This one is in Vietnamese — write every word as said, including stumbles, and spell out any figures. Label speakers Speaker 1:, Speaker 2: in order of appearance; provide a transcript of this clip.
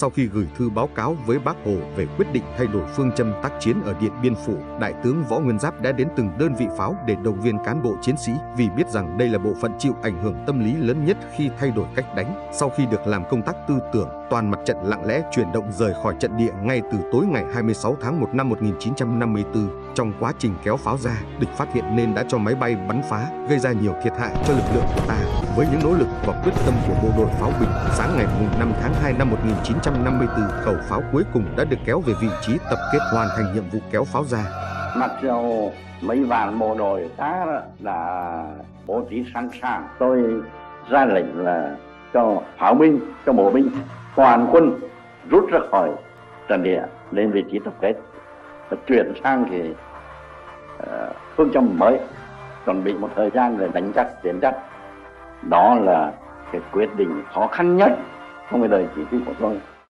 Speaker 1: Sau khi gửi thư báo cáo với Bác Hồ về quyết định thay đổi phương châm tác chiến ở Điện Biên Phủ, Đại tướng Võ Nguyên Giáp đã đến từng đơn vị pháo để động viên cán bộ chiến sĩ, vì biết rằng đây là bộ phận chịu ảnh hưởng tâm lý lớn nhất khi thay đổi cách đánh. Sau khi được làm công tác tư tưởng, toàn mặt trận lặng lẽ chuyển động rời khỏi trận địa ngay từ tối ngày hai mươi sáu tháng một năm một nghìn chín trăm năm mươi tư. Trong quá trình kéo pháo ra, địch phát hiện nên đã cho máy bay bắn phá, gây ra nhiều thiệt hại cho lực lượng của ta. Với những nỗ lực và quyết tâm của bộ đội pháo binh, sáng ngày năm tháng hai năm một nghìn chín trăm năm mươi tư, khẩu pháo cuối cùng đã được kéo về vị trí tập kết, hoàn thành nhiệm vụ kéo pháo ra.
Speaker 2: Mặc dù mấy vạn bộ đội ta đã bố trí sẵn sàng, tôi ra lệnh là cho pháo binh, cho bộ binh, toàn quân rút ra khỏi trận địa lên vị trí tập kết và chuyển sang cái uh, phương châm mới, chuẩn bị một thời gian để đánh chắc, tiến chắc. Đó là cái quyết định khó khăn nhất trong cái đời chỉ huy của tôi.